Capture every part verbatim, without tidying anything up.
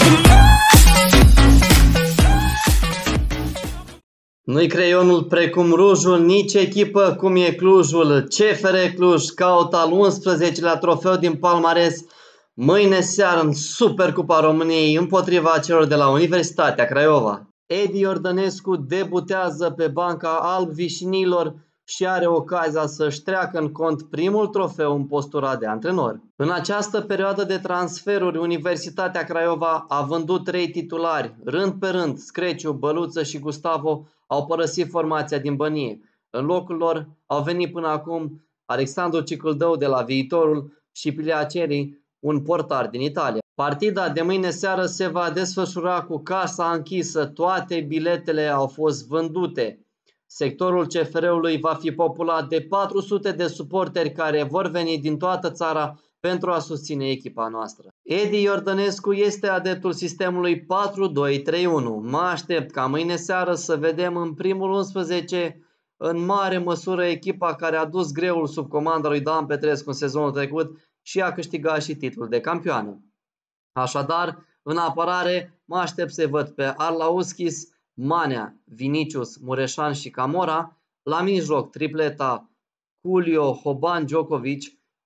Nu-i creionul precum rujul, nici echipă cum e Clujul. C F R Cluj caută al unsprezecelea trofeu din palmares mâine seară în Supercupa României împotriva celor de la Universitatea Craiova. Edi Iordănescu debutează pe banca alb-vișinilor și are ocazia să-și treacă în cont primul trofeu în postura de antrenor. În această perioadă de transferuri, Universitatea Craiova a vândut trei titulari. Rând pe rând, Screciu, Băluță și Gustavo au părăsit formația din Bănie. În locul lor au venit până acum Alexandru Cicâldău de la Viitorul și Piliaceri, un portar din Italia. Partida de mâine seară se va desfășura cu casa închisă. Toate biletele au fost vândute. Sectorul C F R-ului va fi populat de patru sute de suporteri care vor veni din toată țara pentru a susține echipa noastră. Edi Iordănescu este adeptul sistemului patru doi trei unu. Mă aștept ca mâine seară să vedem în primul unsprezece în mare măsură echipa care a dus greul sub comanda lui Dan Petrescu în sezonul trecut și a câștigat și titlul de campioană. Așadar, în apărare mă aștept să-i văd pe Arlauskis, Manea, Vinicius, Mureșan și Camora. La mijloc, tripleta Culio, Hoban, Djokovic,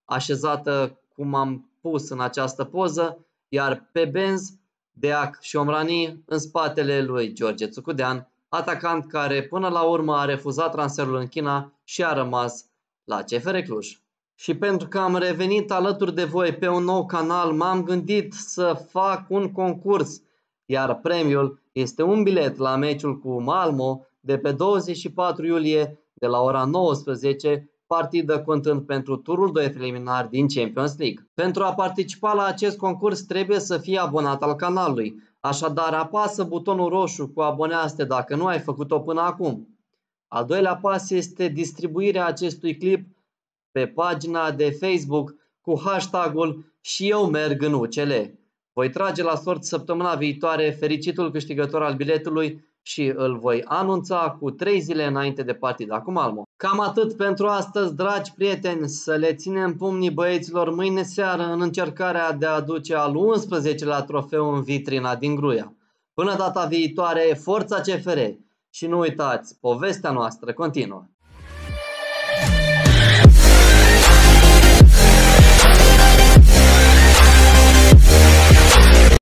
așezată cum am pus în această poză, iar pe benz, Deac și Omrani în spatele lui George Țucudean, atacant care până la urmă a refuzat transferul în China și a rămas la C F R Cluj. Și pentru că am revenit alături de voi pe un nou canal, m-am gândit să fac un concurs, iar premiul este un bilet la meciul cu Malmo de pe douăzeci și patru iulie de la ora nouăsprezece, partidă contând pentru turul doi preliminar din Champions League. Pentru a participa la acest concurs trebuie să fii abonat al canalului, așadar apasă butonul roșu cu abonează-te dacă nu ai făcut-o până acum. Al doilea pas este distribuirea acestui clip pe pagina de Facebook cu hashtagul și eu merg în U C L. Voi trage la sort săptămâna viitoare fericitul câștigător al biletului și îl voi anunța cu trei zile înainte de partida cu Malmo. Cam atât pentru astăzi, dragi prieteni, să le ținem pumnii băieților mâine seară în încercarea de a aduce al unsprezecelea trofeu în vitrina din Gruia. Până data viitoare, forța C F R! Și nu uitați, povestea noastră continuă!